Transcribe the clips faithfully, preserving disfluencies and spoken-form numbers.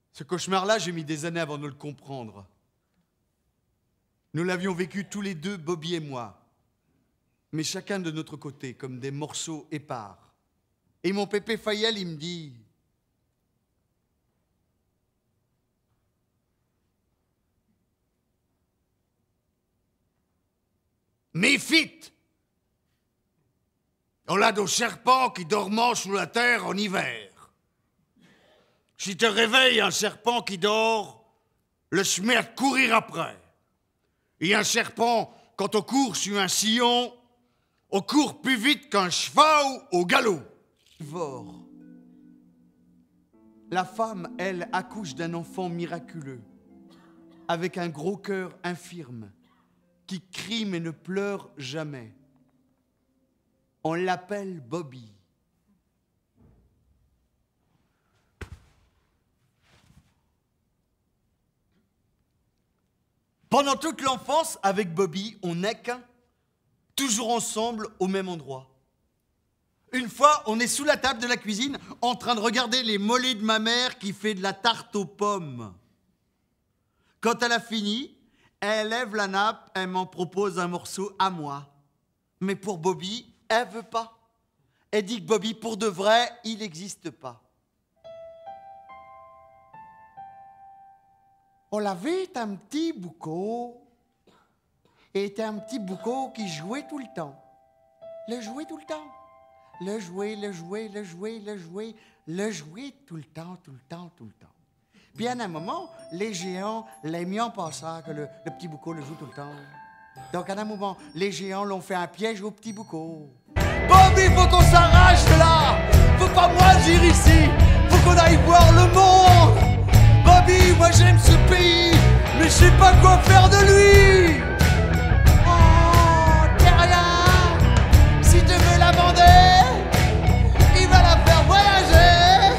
Ce cauchemar-là, j'ai mis des années avant de le comprendre. Nous l'avions vécu tous les deux, Bobby et moi, mais chacun de notre côté, comme des morceaux épars. Et mon pépé Fayel, il me dit... Méfite! On a des serpents qui dorment sous la terre en hiver. Si te réveilles un serpent qui dort, le se met à te courir après. Et un serpent, quand on court sur un sillon, on court plus vite qu'un cheval au galop. Vor. La femme, elle, accouche d'un enfant miraculeux, avec un gros cœur infirme, qui crie mais ne pleure jamais. On l'appelle Bobby. Pendant toute l'enfance, avec Bobby, on n'est qu'un, toujours ensemble au même endroit. Une fois, on est sous la table de la cuisine, en train de regarder les mollets de ma mère qui fait de la tarte aux pommes. Quand elle a fini, elle lève la nappe, elle m'en propose un morceau à moi. Mais pour Bobby, elle veut pas. Elle dit que Bobby, pour de vrai, il n'existe pas. On l'avait un petit boucau, et était un petit boucau qui jouait tout le temps. Le jouait tout le temps. Le jouait, le jouait, le jouait, le jouait, le jouait tout le temps, tout le temps, tout le temps. Puis à un moment, les géants l'aimaient en pensant que le, le petit boucau le joue tout le temps. Donc à un moment, les géants l'ont fait un piège au petit boucau. Bobby, faut qu'on s'arrache de là! Faut pas moisir ici! Faut qu'on aille voir le monde! Bobby, moi j'aime ce pays, mais je sais pas quoi faire de lui! Oh, t'es rien! Si tu veux l'abandonner, il va la faire voyager!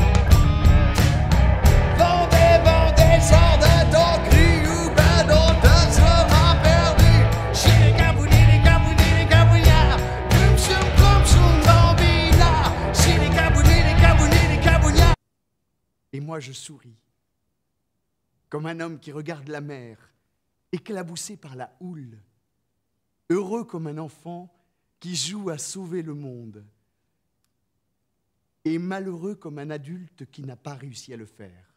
Vendez, vendez, sors de ton cri ou ben on te sera perdu! Chili kabouni, les kabouni, les kabounia! Boum choum, boum choum, bambina! Chili kabouni, les kabouni, les kabounia! Et moi je souris, comme un homme qui regarde la mer, éclaboussé par la houle, heureux comme un enfant qui joue à sauver le monde, et malheureux comme un adulte qui n'a pas réussi à le faire.